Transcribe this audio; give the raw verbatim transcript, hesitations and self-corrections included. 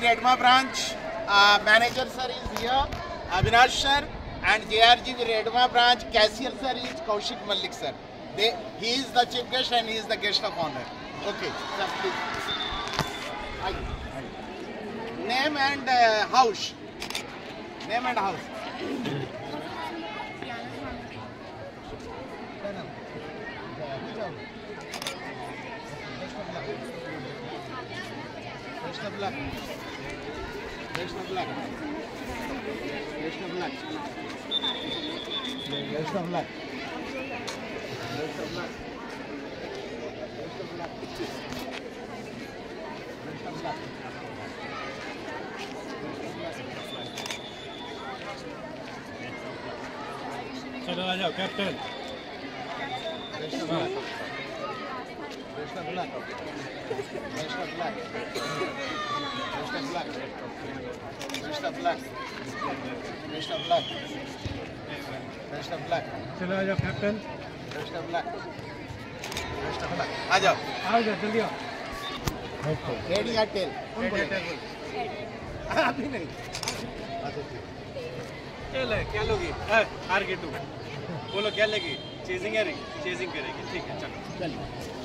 Redma branch uh, manager sir is here, Avinash sir, and J R G Redma branch cashier sir is Kaushik Malik sir. They, he is the chief guest and he is the guest of honor. Okay, sir, please. Hi. Name and uh, house. Name and house. Best of luck. Best of luck. Best of luck. Best of luck. Best of luck. Best of luck. Best of luck. चलो आ जाओ captain. Best of luck. Best of luck. Best of luck. Best of luck. Best of luck. Best of luck. Best of luck. चलो आ जाओ captain. Best of luck. Best of luck. आ जाओ। आ जाओ जल्दी आओ। Ready या tail? अभी नहीं। टेल है, क्या लोगी? हार गई तू। बोलो क्या लेगी? चेजिंग है, चेजिंग करेगी। ठीक है चलो। चलिए।